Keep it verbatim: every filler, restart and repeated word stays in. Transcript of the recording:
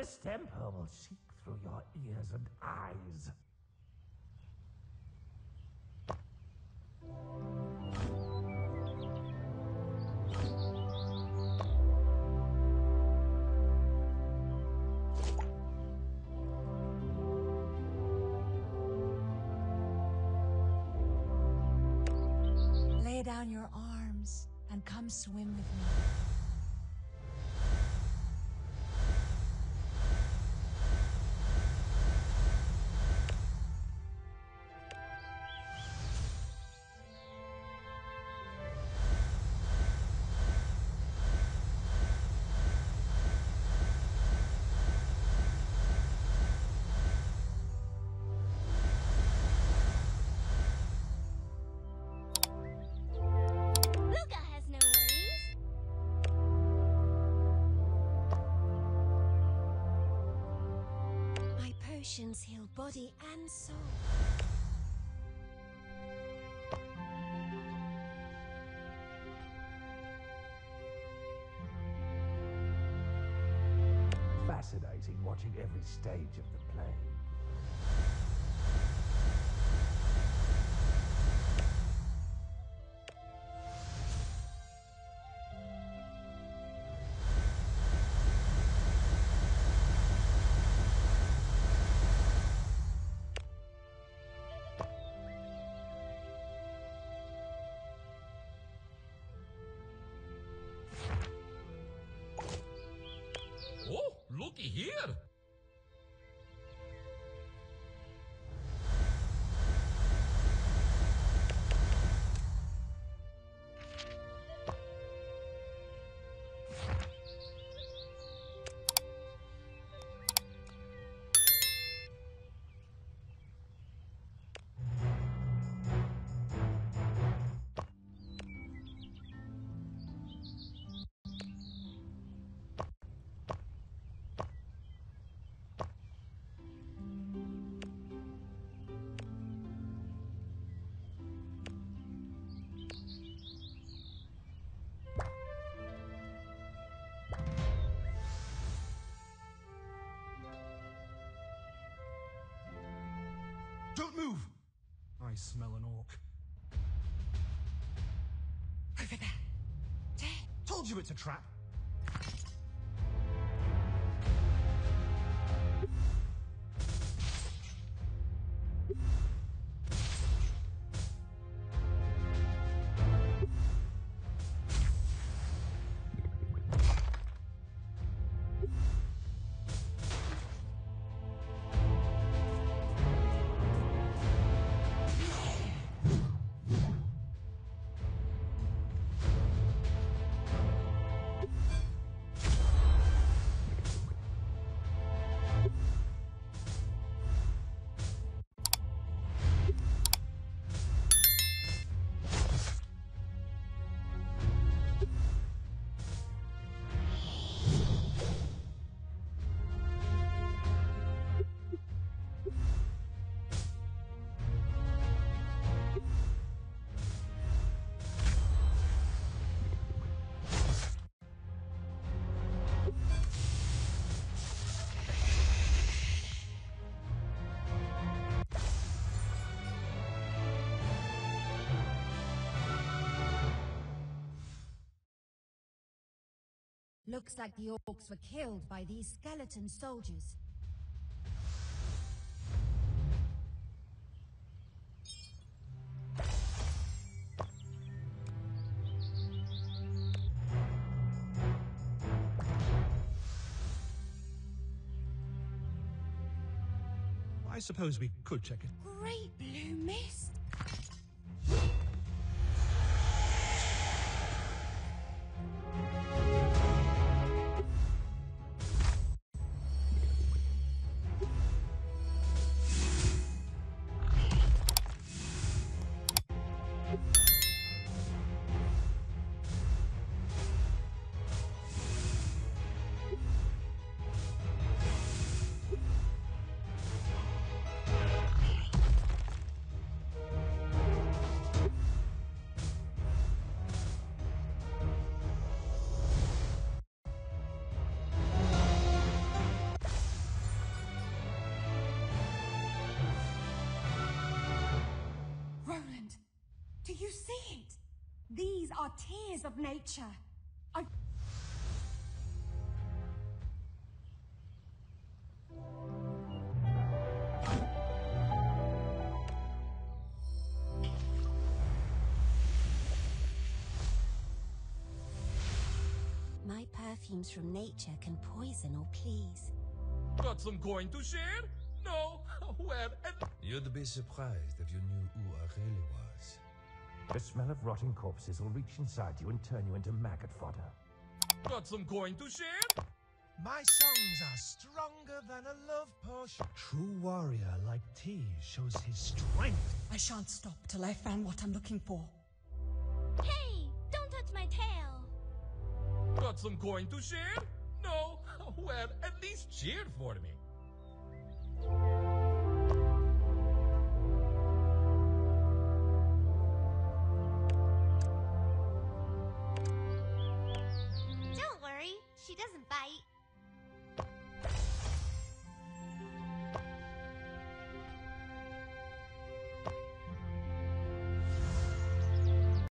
This temper will seek through your ears and eyes. Lay down your arms and come swim with me. Potions heal body and soul. Fascinating watching every stage of the play. Oh, looky here! Don't move! I smell an orc. Over there. There. Told you it's a trap. Looks like the orcs were killed by these skeleton soldiers. I suppose we could check it. Great blue mist! You see it? These are tears of nature. I... My perfumes from nature can poison or please. Got some coin to share? No? Well, and... You'd be surprised if you knew who I really was. The smell of rotting corpses will reach inside you and turn you into maggot fodder. Got some coin to share? My songs are stronger than a love potion. True warrior like T shows his strength. I shan't stop till I found what I'm looking for. Hey, don't touch my tail. Got some coin to share? No? Well, at least cheer for me.